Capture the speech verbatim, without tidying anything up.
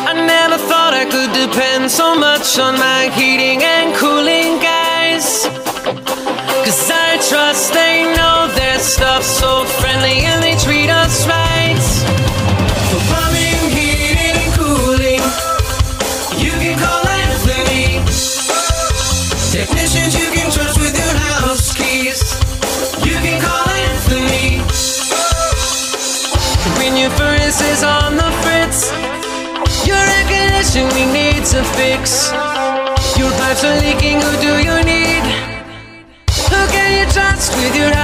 I never thought I could depend so much on my heating and cooling guys, 'cause I trust they know their stuff so friendly and they treat us right. For plumbing, heating and cooling, you can call Anthony. Technicians you can trust with your house keys, you can call Anthony. When your furnace is on the fritz, your air conditioning needs a fix, your pipes are leaking, who do you need? Who can you trust with your